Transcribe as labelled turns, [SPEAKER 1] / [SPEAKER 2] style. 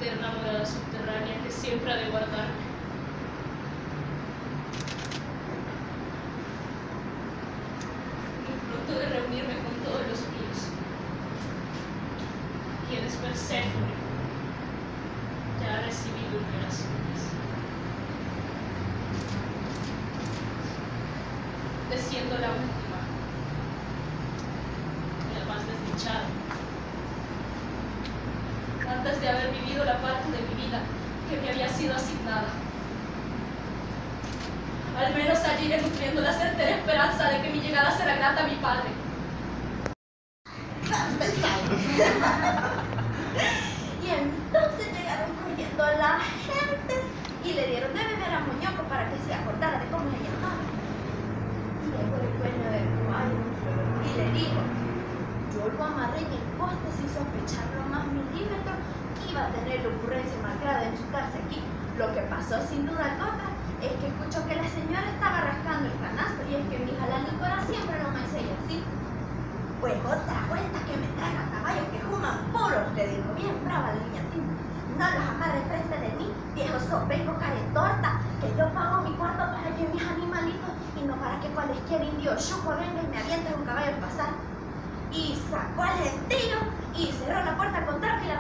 [SPEAKER 1] eterna morada subterránea que siempre ha de guardarme. Muy pronto de reunirme con todos los míos. ¿Quién es Perséfone? Ya ha recibido violaciones. Siendo la última y la más desdichada. Antes de haber vivido la parte de mi vida que me había sido asignada. Al menos allí iré nutriendo la certera esperanza de que mi llegada será grata a mi padre.
[SPEAKER 2] Y entonces llegaron corriendo la gente y le dieron de beber a Moñoco para que se acordara de cómo se llamaba. Y llegó el dueño del caballo y le dijo: yo lo amarré en el poste sin sospecharlo más milímetros, iba a tener la ocurrencia más grave de chutarse aquí. Lo que pasó sin duda alguna es que escuchó que la señora estaba rascando el canasto, y es que mi hija la Licora siempre no me enseña así. Pues otra vuelta que me traiga caballos que fuman puros, le dijo bien brava la niña Tinta. No los amarre frente de mí, viejo sopenco caretorta, que yo pago mi cuarto para que mis animalitos, y no para que cualquier indio chuco venga y me aviente un caballo al pasar. Y sacó el gentío y cerró la puerta al contrario, y